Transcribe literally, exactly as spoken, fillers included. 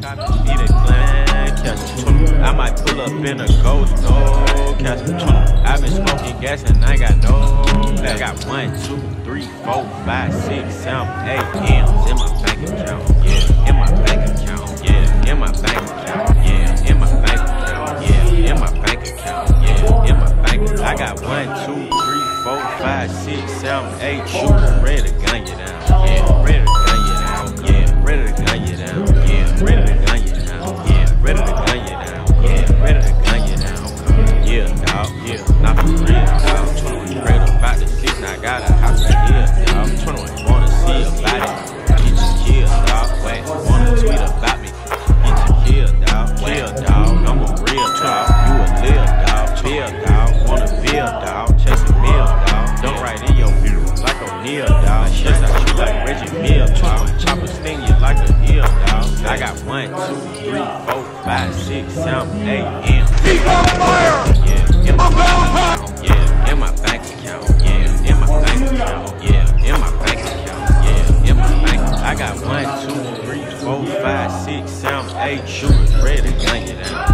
Need a clan, catch a twenty. I might pull up in a ghost, no, catch a twenty. I been smoking gas and I got no. I got one, two, three, four, five, six, seven, eight M's in my bank account. Yeah, in my bank account. Yeah, in my bank account. Yeah, in my bank account. Yeah, in my bank account. Yeah, in my bank account. I got one, two, three, four, five, six, seven, eight shooters ready to gun you down. Yeah, ready to gun you down. Yeah, ready to gun you down. Yeah, ready to gun you down. Yeah, ready to gun you down. Yeah, ready to gun you down. Yeah, dog. Yeah, not for real, dog. twenty-one prayed about the six, now I got a house to live, dog. twenty-one wanna see about it. Get you killed, dog. Wait, wanna tweet about me. Get you killed, dog. Kill, dog. I'm a real dog. You a live, dog. Bill, dog. Wanna build, dog. Chase a meal, dog. Don't write in your view like O'Neal, dog. Yes, I shoot like Reggie Mill, dog. Chopper sting you like a heel, dog. I got one, two, three, four, five, six, seven, eight M's. He's on fire! Yeah, in my bank account. Yeah, in my bank account. Yeah, in my bank account. Yeah, in my bank account. Yeah, in my bank account. I got one, two, three, four, five, six, seven, eight shooters ready to gun you down.